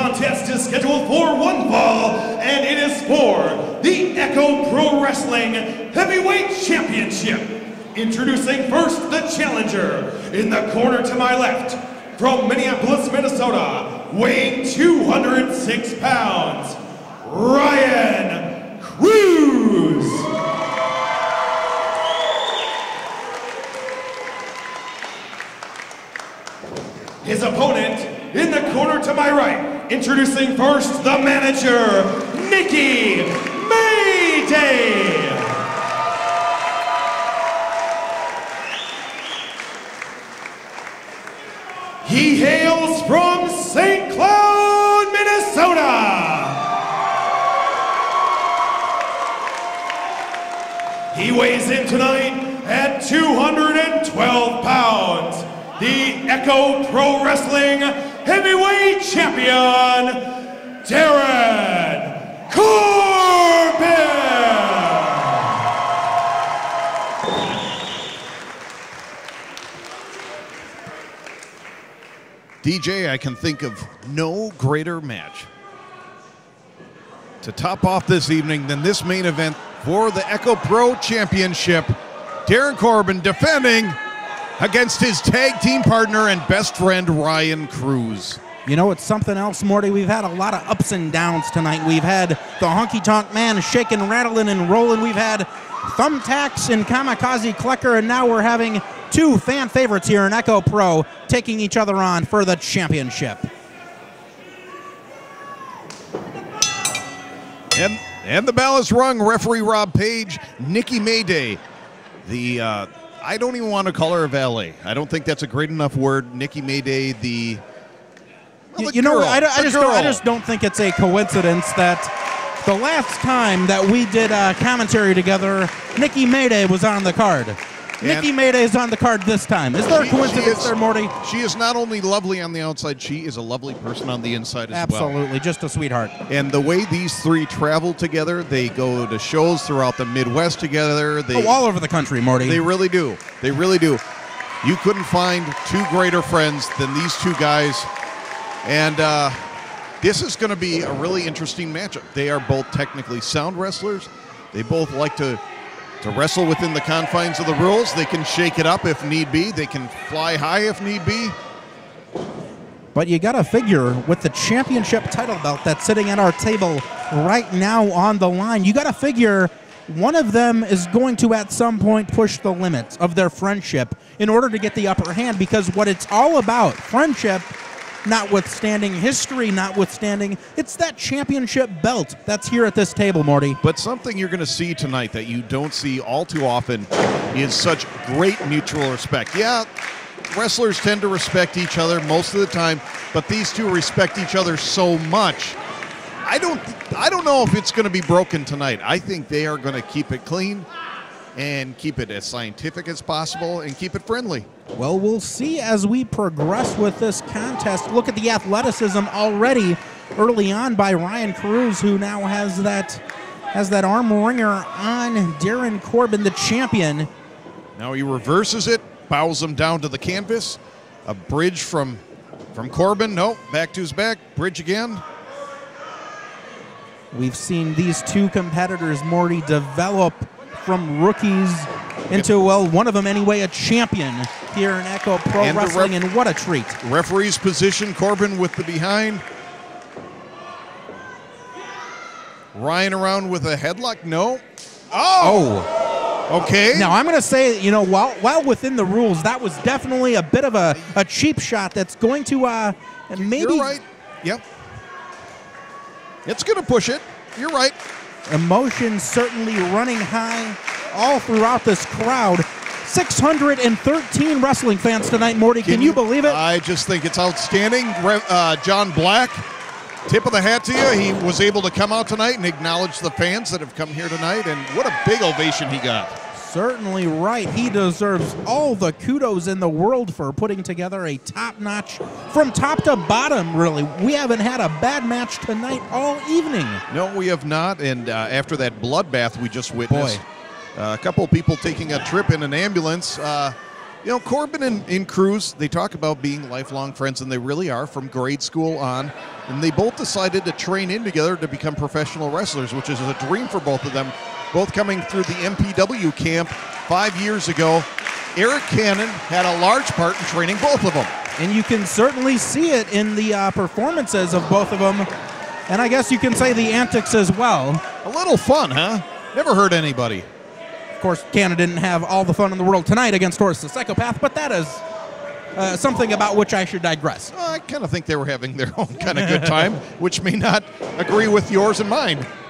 contest is scheduled for one fall, and it is for the Echo Pro Wrestling Heavyweight Championship. Introducing first the challenger in the corner to my left, from Minneapolis, Minnesota, weighing 206 pounds, Ryan Cruz. His opponent in the corner to my right, introducing first the manager, Nikki Mayday. He hails from St. Cloud, Minnesota. He weighs in tonight at 212 pounds. The Echo Pro Wrestling Heavyweight Champion, Darin Corbin. DJ, I can think of no greater match to top off this evening than this main event for the Echo Pro Championship. Darin Corbin defending against his tag team partner and best friend, Ryan Cruz. You know, it's something else, Morty. We've had a lot of ups and downs tonight. We've had the Honky Tonk Man shaking, rattling, and rolling. We've had Thumbtacks and Kamikaze Klecker, and now we're having two fan favorites here in Echo Pro taking each other on for the championship. And the bell is rung. Referee Rob Page, Nikki Mayday, the I don't even want to call her a valet. I don't think that's a great enough word. Nikki Mayday, the I just don't think it's a coincidence that the last time that we did commentary together, Nikki Mayday was on the card. Nikki Mayday is on the card this time. Is there a coincidence there, Morty? She is not only lovely on the outside, she is a lovely person on the inside as well. Absolutely, just a sweetheart. And the way these three travel together, they go to shows throughout the Midwest together. They all over the country, Morty. They really do. They really do. You couldn't find two greater friends than these two guys. And this is going to be a really interesting matchup. They are both technically sound wrestlers. They both like to wrestle within the confines of the rules. They can shake it up if need be. They can fly high if need be. But you got to figure with the championship title belt that's sitting at our table right now on the line, you got to figure one of them is going to at some point push the limits of their friendship in order to get the upper hand, because what it's all about, friendship, notwithstanding history, notwithstanding, it's that championship belt that's here at this table, Morty. But something you're going to see tonight that you don't see all too often is such great mutual respect. Yeah, wrestlers tend to respect each other most of the time, but these two respect each other so much. I don't know if it's going to be broken tonight. I think they are going to keep it clean and keep it as scientific as possible and keep it friendly. Well, we'll see as we progress with this contest. Look at the athleticism already early on by Ryan Cruz, who now has that arm wringer on Darin Corbin, the champion. Now he reverses it, bows him down to the canvas. A bridge from Corbin. No, back to his back. Bridge again. We've seen these two competitors, Morty, develop from rookies into, well, one of them anyway, a champion here in Echo Pro Wrestling, and what a treat. Referee's position, Corbin with the behind. Ryan around with a headlock, no. Oh! Okay. Now, I'm going to say, you know, while within the rules, that was definitely a bit of a cheap shot that's going to maybe... You're right. Yep. It's going to push it. You're right. Emotion certainly running high all throughout this crowd. 613 wrestling fans tonight, Morty. Can you believe it? I just think it's outstanding. John Black, tip of the hat to you. He was able to come out tonight and acknowledge the fans that have come here tonight, and what a big ovation he got. Certainly right. He deserves all the kudos in the world for putting together a top-notch, from top to bottom, really. We haven't had a bad match tonight all evening. No, we have not, and after that bloodbath we just witnessed, a couple of people taking a trip in an ambulance, You know, Corbin and Cruz, they talk about being lifelong friends, and they really are from grade school on. And they both decided to train in together to become professional wrestlers, which is a dream for both of them. Both coming through the MPW camp 5 years ago. Eric Cannon had a large part in training both of them. And you can certainly see it in the performances of both of them. And I guess you can say the antics as well. A little fun, huh? Never hurt anybody. Of course, Cannon didn't have all the fun in the world tonight against Horace the Psychopath, but that is something about which I should digress. I kind of think they were having their own kind of good time, which may not agree with yours and mine.